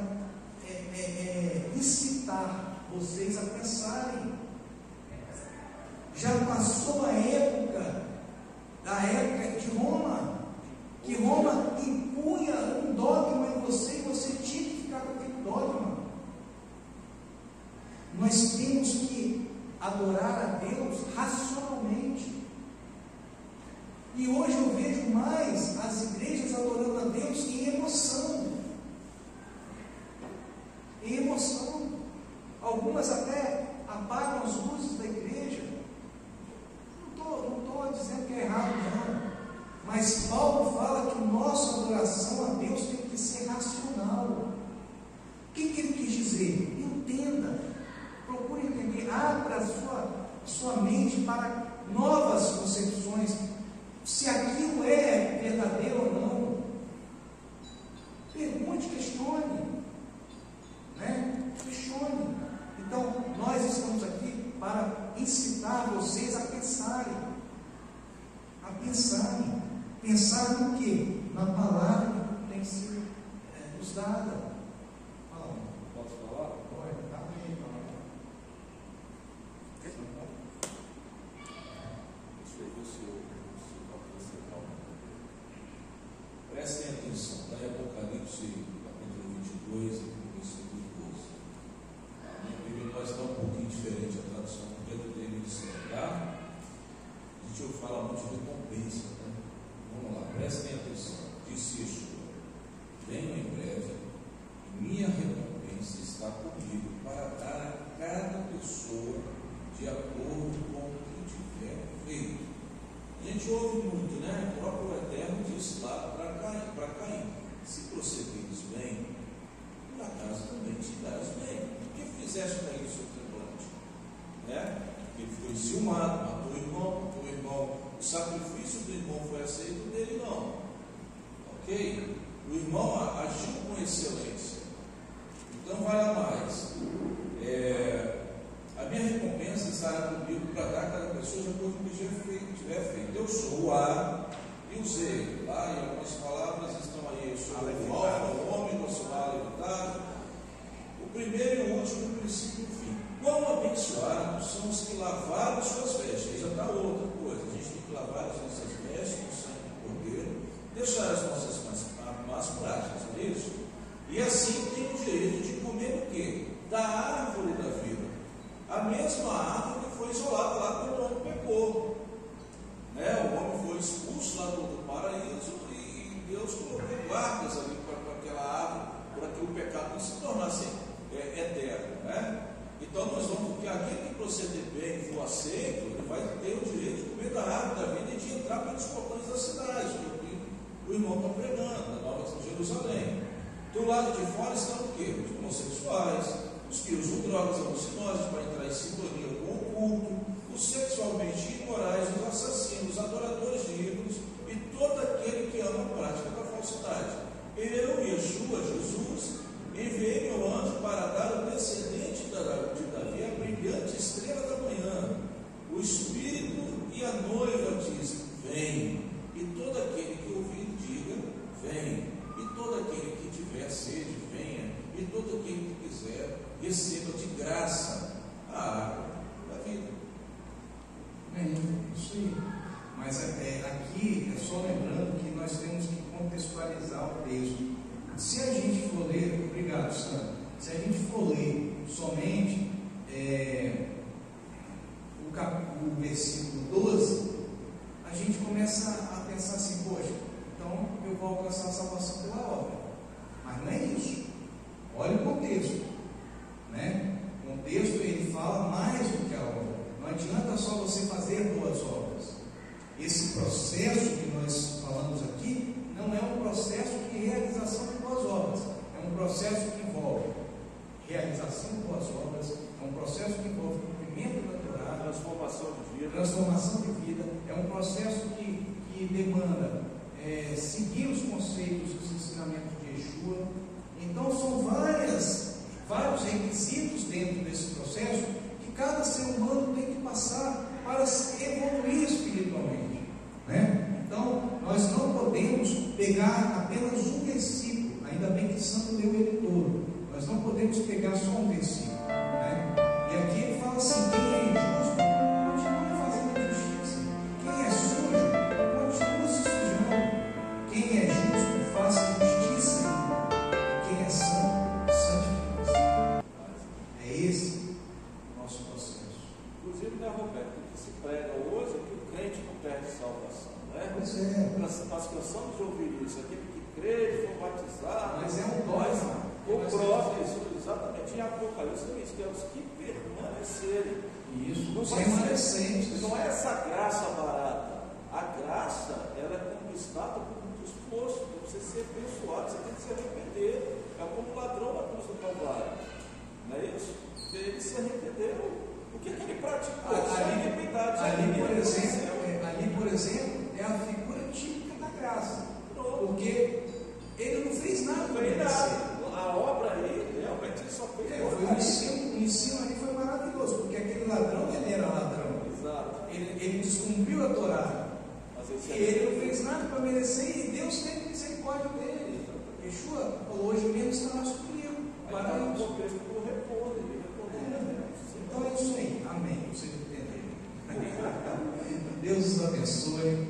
incitar vocês a pensarem. Já passou a época de Roma, que Roma impunha um dogma em você e você tinha que ficar com aquele dogma. Nós temos que adorar a Deus racionalmente. E hoje eu vejo mais as igrejas adorando a Deus em emoção. Em emoção. Algumas até apagam as luzes da igreja. Não estou dizendo que é errado, não. Mas Paulo fala que nossa adoração a Deus tem que ser racional. O que ele quis dizer? Entenda. Procure entender. Abra a sua mente para novas concepções. Se aquilo é verdadeiro ou não. Pergunte, questione. Questione. Então, nós estamos aqui para incitar vocês a pensarem. Pensar no quê? Na palavra que tem sido nos dada. Posso falar? Pode, está bem, Prestem atenção, está em Apocalipse, capítulo 22, versículo 12. A minha Bíblia pode estar um pouquinho diferente, a tradução do Pedro David tá? A gente fala muito de recompensa, né? Vamos lá, prestem atenção. Disse Yeshua: venho em breve, e minha recompensa está comigo para dar a cada pessoa de acordo com o que tiver feito. A gente ouve muito, né? O próprio Eterno disse lá para Caim: se procederes bem, por acaso também te darás bem. O que fizeste Caim no seu semblante? Ele foi enciumado, matou o irmão. O sacrifício do irmão foi aceito, dele não. Ok? O irmão agiu com excelência. Então vai lá mais. A minha recompensa estará comigo para dar a cada pessoa de acordo com o que tiver feito. Eu sou o A e o Z. Lá em algumas palavras estão aí. Eu sou o Alfa, o Ômega, eu sou o A limitado. O primeiro e o último, o princípio e o fim. Quão abençoados são os que lavaram suas vestes. Aí já está outra coisa. A gente tem que lavar as nossas vestes no sangue do Cordeiro, deixar as nossas más práticas, não é isso? E assim tem o direito de comer o quê? Da árvore da vida. A mesma árvore que foi isolada lá quando o homem pecou. O homem foi expulso lá do paraíso e Deus colocou guardas ali para aquela árvore, para que o pecado não se tornasse eterno. Então nós vamos, porque aquele que proceder bem e for aceito, ele vai ter o direito de comer da árvore da vida e de entrar pelos portões da cidade, que o irmão está pregando, na Nova Jerusalém. Do lado de fora estão o quê? Os homossexuais, os que usam drogas alucinógenas para entrar em sintonia com o culto, os sexualmente imorais, os assassinos, os adoradores de ídolos e todo aquele que ama a prática só lembrando que nós temos que contextualizar o texto. Se a gente for ler, obrigado, Sandra, se a gente for ler somente o versículo 12, a gente começa a pensar assim, poxa, então eu vou alcançar a salvação pela obra. Mas não é isso. Olha o contexto, né? O contexto, ele fala mais do que a obra. Não adianta só você fazer boas obras. Esse processo que nós falamos aqui não é um processo de realização de boas obras. É um processo que envolve realização de boas obras, é um processo que envolve cumprimento da Torá, transformação de vida, é um processo que demanda seguir os conceitos e os ensinamentos de Yeshua. Então são vários requisitos dentro desse processo que cada ser humano tem que passar para evoluir espiritualmente, né? Então nós não podemos pegar apenas um versículo, ainda bem que Santo leu ele todo, nós não podemos pegar só um versículo, né? E aqui ele fala assim: quem é injusto, continua fazendo injustiça, quem é sujo, continua se sujando, quem é justo, faça justiça, e quem é santo, santifique-se. É esse o nosso processo. Inclusive, né, Roberto, o que se prega hoje é que o crente não perde salvação, né? Pois é. Nós cansamos de ouvir isso, aquele que crê, foi batizado, Mas é um dogma. O próprio, exatamente, em Apocalipse diz que é os que permanecerem. Isso, Não os vai remanescentes. ser, não é essa graça barata. A graça, ela é conquistada por muito esforço, para você ser abençoado, você tem que se arrepender. É como o ladrão na cruz do Calvário, não é isso? Ele se arrependeu. O que ele praticou? Ali, por exemplo, é a figura típica da graça. Porque ele não fez nada para merecer. A obra aí, realmente, ele só fez. O ensino ali foi maravilhoso, porque aquele ladrão, ele era ladrão. Exato. Ele descumpriu a Torá. Mas e ele não fez nada para merecer, e Deus teve misericórdia dele. Yeshua falou: hoje mesmo estarás comigo. Para o isso. contexto do repouso, Então é isso aí. Amém. Vocês entenderam. Deus os abençoe.